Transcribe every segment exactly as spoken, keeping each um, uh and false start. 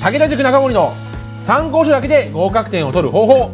武田塾中森の参考書だけで合格点を取る方法。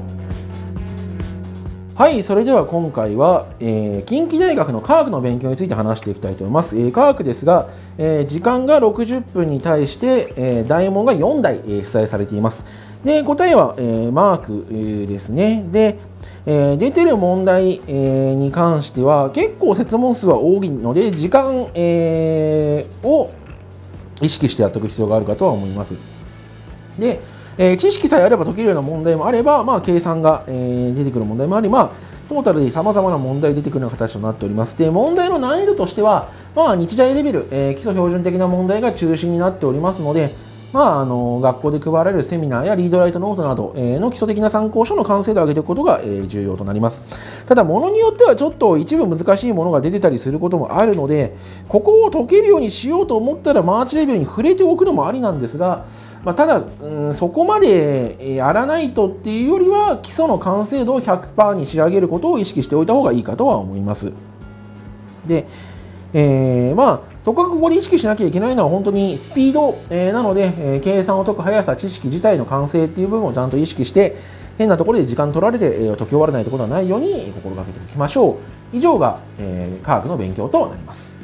はい、それでは今回は、えー、近畿大学の科学の勉強について話していきたいと思います。えー、科学ですが、えー、時間がろくじゅっぷんに対して、えー、大問がよんだい、えー、出題されています。で、答えは、えー、マーク、えー、ですね。で、えー、出てる問題、えー、に関しては結構設問数は多いので、時間、えー、を意識してやっておく必要があるかとは思います。で、えー、知識さえあれば解けるような問題もあれば、まあ、計算が、えー、出てくる問題もあり、まあ、トータルでさまざまな問題出てくるような形となっております。で、問題の難易度としては、まあ、日大レベル、えー、基礎標準的な問題が中心になっておりますので、まあ、あの学校で配られるセミナーやリードライトノートなどの基礎的な参考書の完成度を上げていくことが重要となります。ただ、ものによってはちょっと一部難しいものが出てたりすることもあるので、ここを解けるようにしようと思ったらマーチレベルに触れておくのもありなんですが、まあ、ただ、うん、そこまでやらないとっていうよりは、基礎の完成度を ひゃくパーセント に仕上げることを意識しておいた方がいいかとは思います。で、えー、まあ、とかくここで意識しなきゃいけないのは本当にスピード、えー、なので、えー、計算を解く速さ、知識自体の完成っていう部分をちゃんと意識して、変なところで時間取られて、えー、解き終わらないところはないように心がけておきましょう。以上が、えー、科学の勉強となります。